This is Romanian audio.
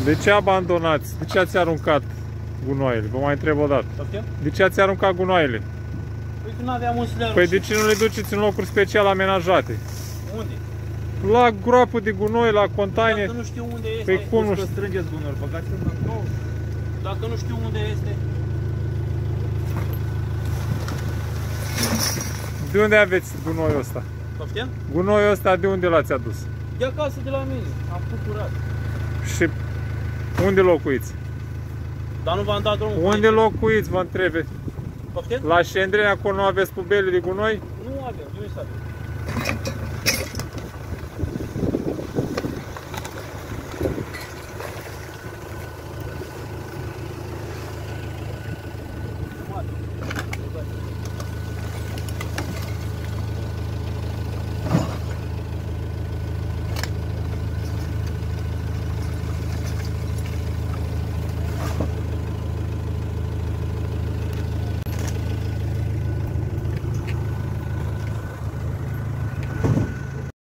De ce abandonați? De ce ați aruncat gunoaiele? Vă mai întreb o dată. De ce ați aruncat gunoaiele? Păi că nu aveam unde să le arunc. Păi de ce nu le duceți în locuri special amenajate? Unde? La groapă de gunoi, la container. Dacă nu știu unde este. Păi cum nu știu? Strângeți gunoi, băgați-l în nou. Dacă nu știu unde este. De unde aveți gunoiul ăsta? Poftim? Gunoiul ăsta de unde l-ați adus? De acasă, de la mine. Am curat. Și unde locuiți? Dar nu v-am dat drumul. Unde locuiți, vă întrebe? Poftim? La Șendreni, acolo nu aveți pubele de gunoi? Nu avem, de unde să avem?